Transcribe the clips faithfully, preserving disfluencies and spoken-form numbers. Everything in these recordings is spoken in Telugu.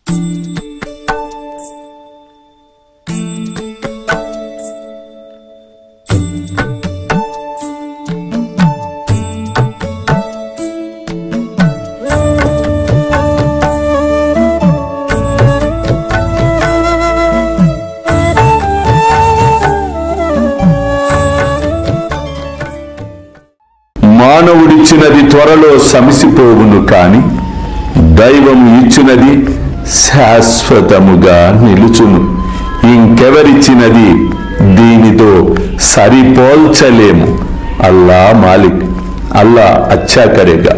మానవుడిచ్చినది త్వరలో సమసిపోవును కాని దైవము ఇచ్చినది శాశ్వతముగా నిలుచును. ఇంకెవరిచ్చినది దీనితో సరిపోల్చలేము. అల్లా మాలిక్, అల్లా అచ్చా కరేగా.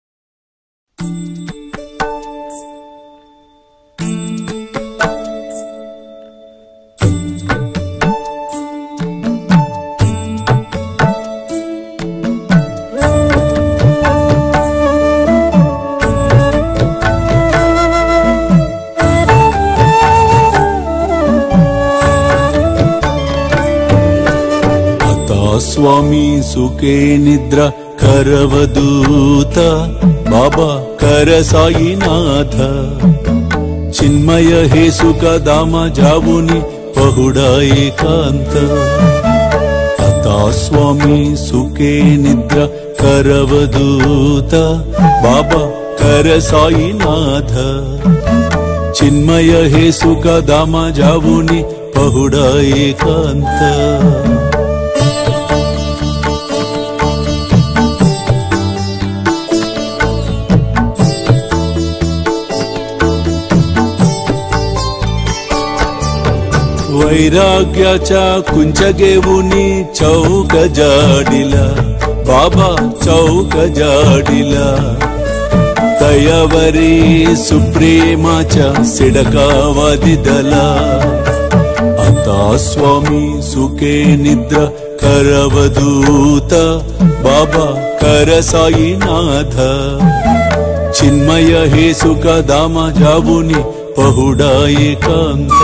స్వామి సుఖే నిద్ర కరవదూత బాబా కర సాయినాథ చిన్మయ హే సుఖ దామ జావుని పహుడా ఏకాంత అతా స్వామి సుఖే నిద్ర కరవదూత బాబా కర సాయినాథ చిన్మయ హే సుఖ దామ జావుని పహుడా ఏకాంత वैराग्याच्या कुंचगेवुनी चौक जाडिला बाबा चौक जाडिला दयावरी सुप्रेमाच्या सिडकावादिदला आता स्वामी सुखे निद्र करवदूत बाबा कर साईनाथ चिन्मय हे सुख दामा जावुनी पहुडा एकांत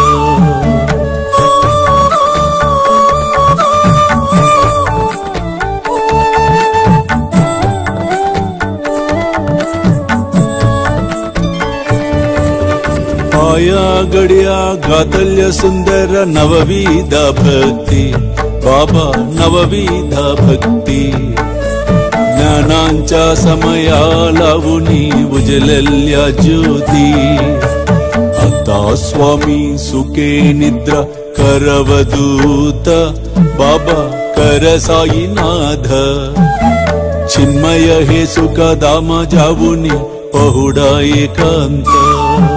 आया गड्या गातल्य सुंदर नवविध भक्ति बाबा नवविध भक्ति ज्ञानांच्या समया लावुनी उजलल्या ज्योती आता स्वामी सुखे निद्रा करवदूत बाबा कर साईनाथ चिन्मय हे सुख दामा जावुनी पहुडा एकांत